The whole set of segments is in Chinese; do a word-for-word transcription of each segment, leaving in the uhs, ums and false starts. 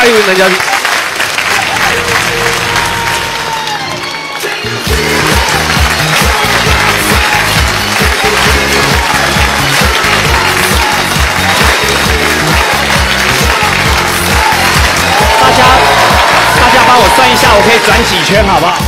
下一位男嘉宾。 大家，大家帮我算一下，我可以转几圈，好不好？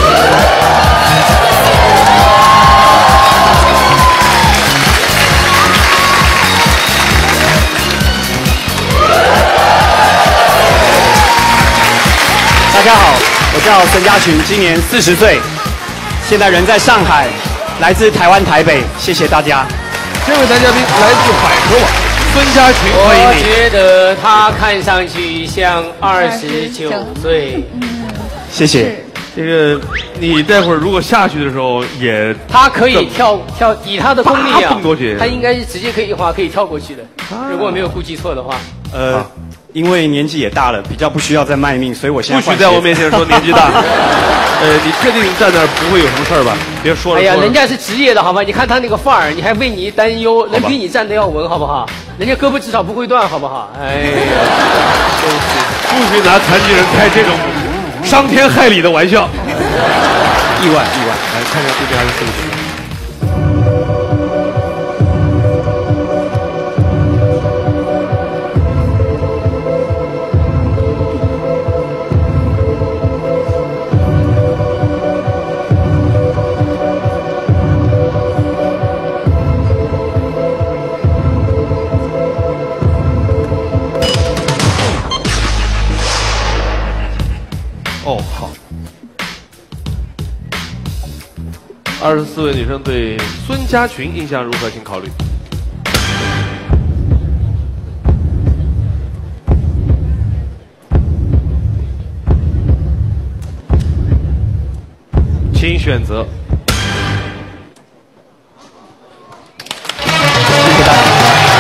大家好，我叫孙家群，今年四十岁，现在人在上海，来自台湾台北，谢谢大家。 这位男嘉宾来自百合网，孙家群，欢迎你。 我觉得他看上去像二十九岁。 谢谢。 这个你待会儿如果下去的时候也， 他可以跳跳，以他的功力啊， 蹦过去， 他应该是直接可以滑，可以跳过去的。如果没有估计错的话。 呃。啊因为年纪也大了，比较不需要再卖命，所以我现在不许在我面前说年纪大。呃，你确定你站那儿不会有什么事儿吧？别说了。 哎呀，人家是职业的好吗？你看他那个范儿，你还为你担忧，人比你站得要稳，好不好？人家胳膊至少不会断，好不好？哎呀，真是不许拿残疾人开这种伤天害理的玩笑。 意外，意外。 来看看这边还是什么情况。哦，好。二十四位女生对孙家群印象如何？请考虑。请选择。 谢谢大家。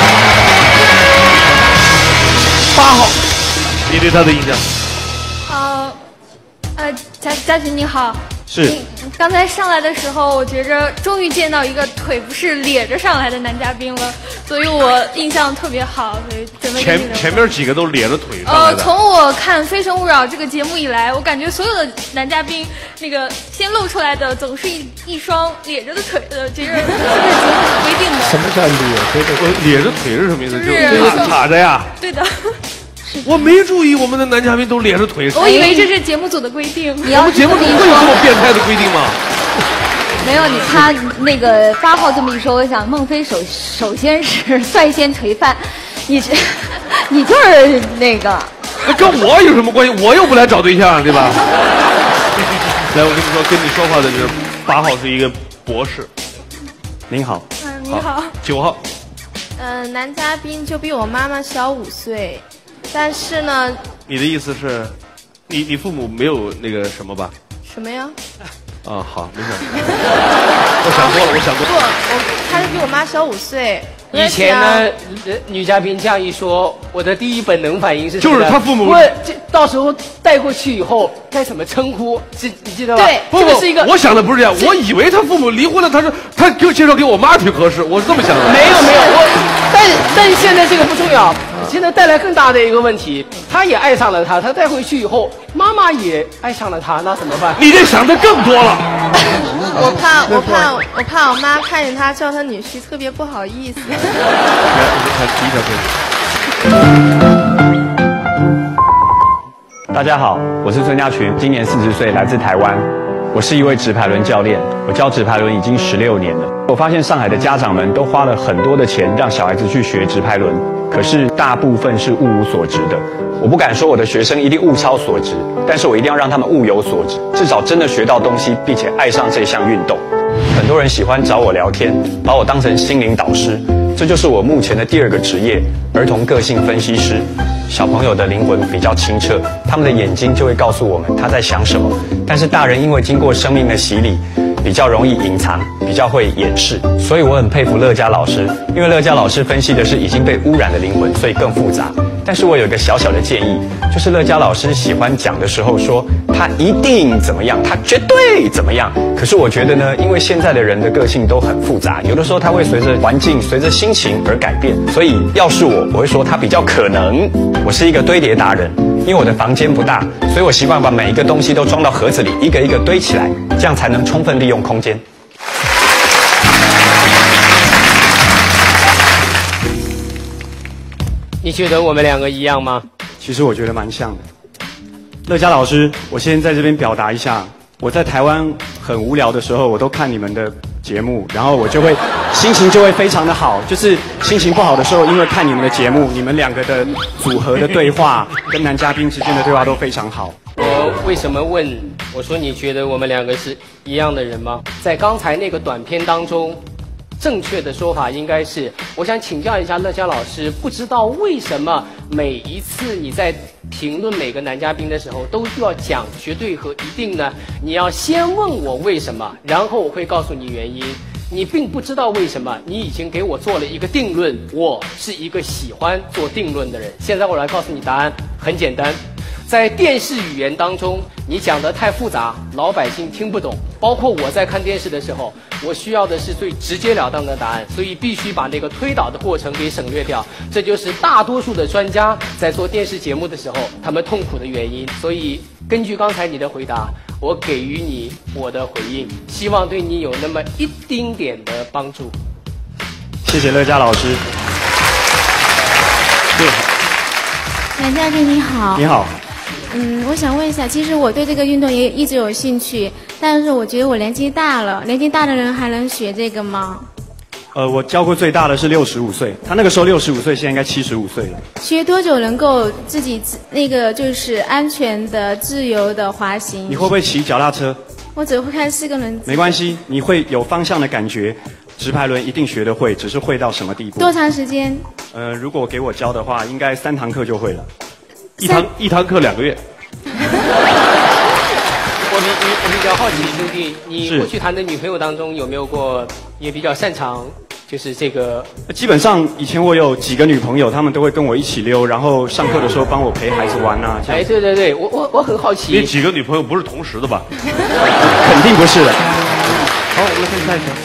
八号，你对他的印象？ 呃，呃，家家群你好。 是。 你刚才上来的时候，我觉着终于见到一个腿不是咧着上来的男嘉宾了，所以我印象特别好，所以准备。 前前面几个都咧着腿上来呃， 的。 从我看《非诚勿扰》这个节目以来，我感觉所有的男嘉宾那个先露出来的总是一一双咧着的腿的，这是是不是节目规定的？ 什么叫咧着腿？咧着腿是什么意思？ 就是就卡着呀。 对的。 我没注意，我们的男嘉宾都咧着腿。 我以为这是节目组的规定。 你要我们节目组会有这么变态的规定吗？ 没有，你他那个八号这么一说，我想孟非首首先是率先垂范，你是你就是那个。 那跟我有什么关系？我又不来找对象，对吧？来，我跟你说，跟你说话的就是八号是一个博士。 您好。 嗯，你好。 九号。 嗯、呃，男嘉宾就比我妈妈小五岁，但是呢。 你的意思是，你你父母没有那个什么吧？ 什么呀？ 啊，好，没事。我想多了，我想多了。 不，我他是比我妈小五岁。 以前呢，女嘉宾这样一说，我的第一本能反应是什么？ 就是他父母问，这到时候带过去以后该怎么称呼？记你记得吧？ 对， 不这个是一个。 我想的不是这样，我以为他父母离婚了，他说他给我介绍给我妈挺合适，我是这么想的。 没有没有，我但但现在这个不重要，现在带来更大的一个问题，他也爱上了他，他带回去以后，妈妈也爱上了他，那怎么办？ 你这想的更多了。 我怕我怕我怕我妈看见他叫他女婿特别不好意思。 来，我们看第一条推理。 大家好，我是孙家群，今年四十岁，来自台湾。我是一位直排轮教练，我教直排轮已经十六年了。我发现上海的家长们都花了很多的钱让小孩子去学直排轮，可是大部分是物无所值的。我不敢说我的学生一定物超所值，但是我一定要让他们物有所值，至少真的学到东西，并且爱上这项运动。很多人喜欢找我聊天，把我当成心灵导师，这就是我目前的第二个职业——儿童个性分析师。小朋友的灵魂比较清澈，他们的眼睛就会告诉我们他在想什么。但是大人因为经过生命的洗礼，比较容易隐藏，比较会掩饰。所以我很佩服乐嘉老师，因为乐嘉老师分析的是已经被污染的灵魂，所以更复杂。 但是我有一个小小的建议，就是乐嘉老师喜欢讲的时候说他一定怎么样，他绝对怎么样。可是我觉得呢，因为现在的人的个性都很复杂，有的时候他会随着环境、随着心情而改变。所以要是我，我会说他比较可能。我是一个堆叠达人，因为我的房间不大，所以我习惯把每一个东西都装到盒子里，一个一个堆起来，这样才能充分利用空间。 你觉得我们两个一样吗？ 其实我觉得蛮像的。乐嘉老师，我先在这边表达一下，我在台湾很无聊的时候，我都看你们的节目，然后我就会心情就会非常的好。就是心情不好的时候，因为看你们的节目，你们两个的组合的对话跟男嘉宾之间的对话都非常好。 我为什么问我说你觉得我们两个是一样的人吗？在刚才那个短片当中，正确的说法应该是，我想请教一下乐嘉老师，不知道为什么每一次你在评论每个男嘉宾的时候都要讲绝对和一定呢？你要先问我为什么，然后我会告诉你原因。你并不知道为什么，你已经给我做了一个定论，我是一个喜欢做定论的人。现在我来告诉你答案，很简单。在电视语言当中，你讲得太复杂，老百姓听不懂。包括我在看电视的时候，我需要的是最直截了当的答案，所以必须把那个推导的过程给省略掉。这就是大多数的专家在做电视节目的时候，他们痛苦的原因。所以根据刚才你的回答，我给予你我的回应，希望对你有那么一丁点的帮助。 谢谢乐嘉老师。 男嘉宾你好。 你好。 嗯，我想问一下，其实我对这个运动也一直有兴趣，但是我觉得我年纪大了，年纪大的人还能学这个吗？ 呃，我教过最大的是六十五岁，他那个时候六十五岁，现在应该七十五岁了。 学多久能够自己那个就是安全的、自由的滑行？ 你会不会骑脚踏车？ 我只会开四个轮子。 没关系，你会有方向的感觉，直排轮一定学得会，只是会到什么地步？ 多长时间？ 呃，如果给我教的话，应该三堂课就会了。 一堂一堂课两个月。 我比我比较好奇，兄弟，你过去谈的女朋友当中有没有过也比较擅长，就是这个？ 基本上以前我有几个女朋友，她们都会跟我一起溜，然后上课的时候帮我陪孩子玩啊。 哎，对对对，我我我很好奇。 你几个女朋友不是同时的吧？ 肯定不是的。 好，我们来看下一条。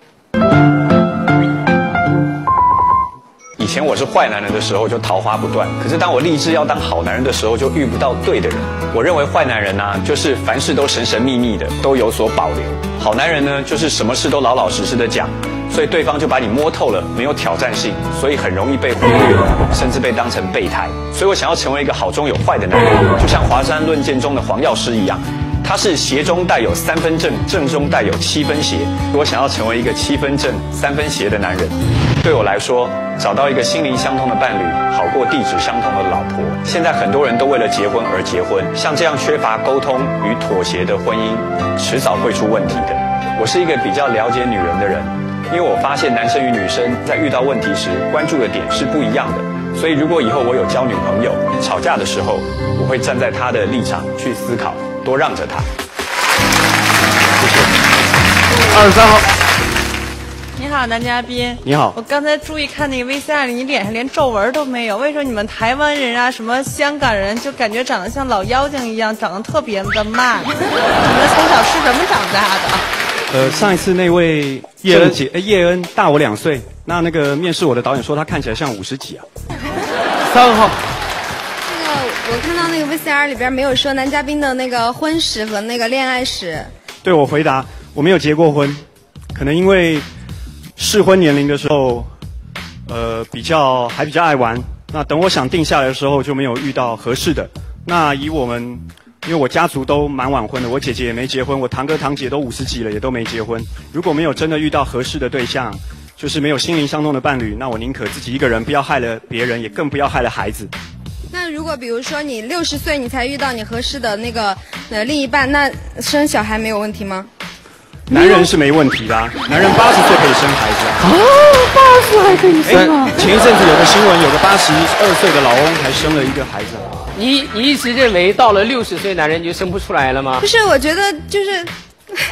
以前我是坏男人的时候就桃花不断，可是当我立志要当好男人的时候就遇不到对的人。我认为坏男人啊，就是凡事都神神秘秘的，都有所保留；好男人呢，就是什么事都老老实实的讲，所以对方就把你摸透了，没有挑战性，所以很容易被忽略，甚至被当成备胎。所以我想要成为一个好中有坏的男人，就像华山论剑中的黄药师一样。他是邪中带有三分正，正中带有七分邪。我想要成为一个七分正、三分邪的男人。对我来说，找到一个心灵相通的伴侣，好过地址相同的老婆。现在很多人都为了结婚而结婚，像这样缺乏沟通与妥协的婚姻，迟早会出问题的。我是一个比较了解女人的人，因为我发现男生与女生在遇到问题时，关注的点是不一样的。所以如果以后我有交女朋友，吵架的时候，我会站在她的立场去思考。多让着他。谢谢。 二十三号。 你好，男嘉宾。 你好。 我刚才注意看那个 V C R 里，你脸上连皱纹都没有，为什么你们台湾人啊，什么香港人，就感觉长得像老妖精一样，长得特别的慢？你们从小是怎么长大的？ 呃，上一次那位叶恩姐，呃，叶恩大我两岁，那那个面试我的导演说他看起来像五十几啊。 三号。 我看到那个 V C R 里边没有说男嘉宾的那个婚史和那个恋爱史。 对，我回答我没有结过婚，可能因为适婚年龄的时候，呃，比较还比较爱玩。那等我想定下来的时候，就没有遇到合适的。那以我们，因为我家族都蛮晚婚的，我姐姐也没结婚，我堂哥堂姐都五十几了，也都没结婚。如果没有真的遇到合适的对象，就是没有心灵相通的伴侣，那我宁可自己一个人，不要害了别人，也更不要害了孩子。 那如果比如说你六十岁你才遇到你合适的那个呃另一半，那生小孩没有问题吗？ 男人是没问题的、啊，男人八十岁可以生孩子啊。 啊，八十还可以生啊！ 前一阵子有个新闻，有个八十二岁的老翁还生了一个孩子。 你你一直认为到了六十岁男人就生不出来了吗？ 不是，我觉得就是。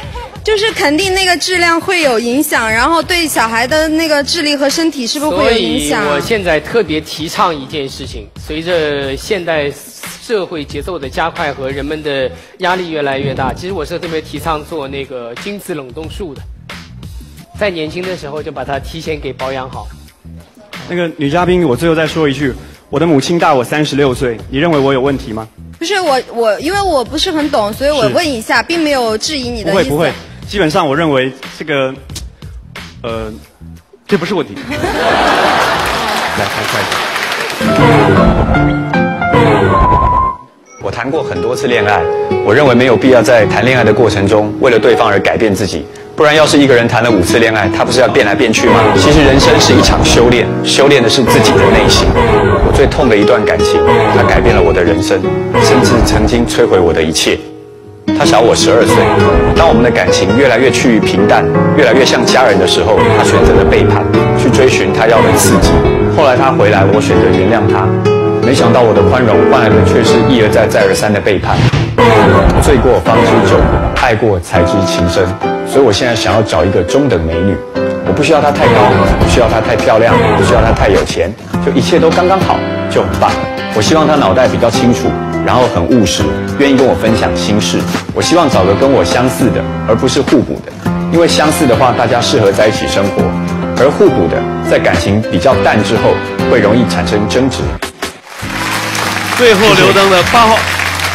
就是肯定那个质量会有影响，然后对小孩的那个智力和身体是不是会有影响？ 所以我现在特别提倡一件事情，随着现代社会节奏的加快和人们的压力越来越大，其实我是特别提倡做那个精子冷冻术的，在年轻的时候就把它提前给保养好。 那个女嘉宾，我最后再说一句，我的母亲大我三十六岁，你认为我有问题吗？ 不是我我，因为我不是很懂，所以我问一下，并没有质疑你的意思。 不会不会，基本上我认为这个，呃， 这不是问题。来看下一个。我谈过很多次恋爱，我认为没有必要在谈恋爱的过程中为了对方而改变自己。不然，要是一个人谈了五次恋爱，他不是要变来变去吗？其实人生是一场修炼，修炼的是自己的内心。我最痛的一段感情，它改变了我的人生，甚至曾经摧毁我的一切。他小我十二岁，当我们的感情越来越趋于平淡，越来越像家人的时候，他选择了背叛，去追寻他要的刺激。后来他回来，我选择原谅他。没想到我的宽容换来的却是一而再再而三的背叛。醉过方知酒，爱过才知情深。所以我现在想要找一个中等美女，我不需要她太高，不需要她太漂亮，不需要她太有钱，就一切都刚刚好，就很棒。我希望她脑袋比较清楚，然后很务实，愿意跟我分享心事。我希望找个跟我相似的，而不是互补的，因为相似的话，大家适合在一起生活，而互补的，在感情比较淡之后，会容易产生争执。 最后留灯的八号。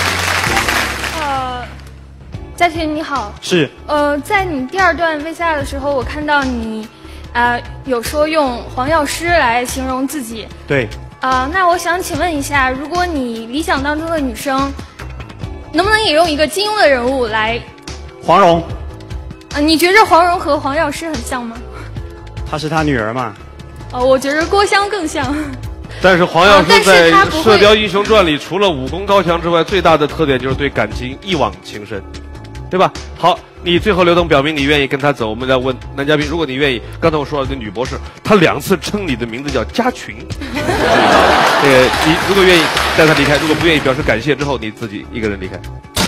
呃，嘉群你好。 是。 呃，在你第二段 V C R 的时候，我看到你，呃，有说用黄药师来形容自己。 对。 啊、呃，那我想请问一下，如果你理想当中的女生，能不能也用一个金庸的人物来？ 黄蓉。 啊、呃，你觉着黄蓉和黄药师很像吗？ 她是他女儿嘛。 呃，我觉着郭襄更像。 但是黄药师在《射雕英雄传》里，除了武功高强之外，最大的特点就是对感情一往情深，对吧？好，你最后留灯表明你愿意跟他走。我们再问男嘉宾，如果你愿意，刚才我说了，这女博士她两次称你的名字叫嘉群，这个你如果愿意带他离开，如果不愿意表示感谢之后，你自己一个人离开。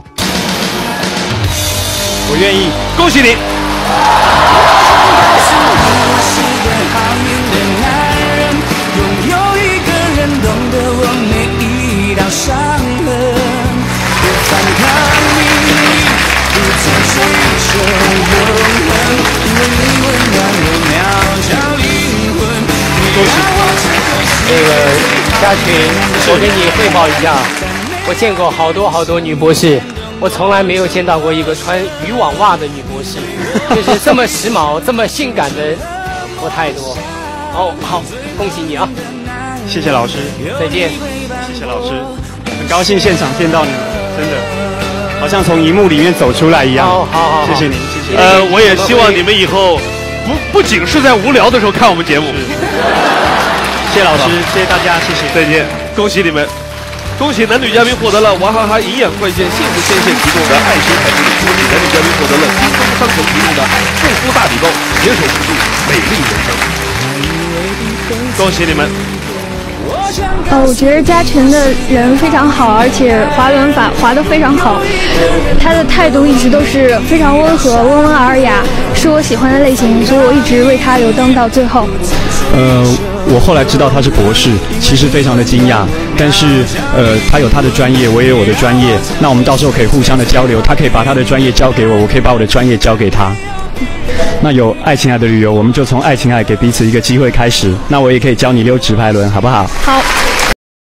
我愿意， 恭喜你。伤痕，别反抗命运，不曾追求永恒，因为你温暖我渺小灵魂。恭喜！ 那个嘉群，我给你汇报一下，我见过好多好多女博士，我从来没有见到过一个穿渔网袜的女博士，就是这么时髦、这么性感的不太多。哦，好，恭喜你啊！ 谢谢老师， 再见。 谢谢老师，很高兴现场见到你们，真的好像从荧幕里面走出来一样。 好好好， 谢谢您，谢谢。 呃，我也希望你们以后不不仅是在无聊的时候看我们节目。 谢谢老师，谢谢大家，谢谢， 再见，恭喜你们，恭喜男女嘉宾获得了娃哈哈营养快线幸福鲜线提供的爱心彩礼，恭喜男女嘉宾获得了京东商城提供的护肤大礼包，携手共度美丽人生。恭喜你们。 呃，我觉得嘉群的人非常好，而且滑轮法滑得非常好，他的态度一直都是非常温和、温文尔雅，是我喜欢的类型，所以我一直为他留灯到最后。 呃，我后来知道他是博士，其实非常的惊讶，但是呃，他有他的专业，我也有我的专业，那我们到时候可以互相的交流，他可以把他的专业交给我，我可以把我的专业交给他。那有爱情爱的旅游，我们就从爱情爱给彼此一个机会开始。那我也可以教你溜直排轮，好不好？ 好。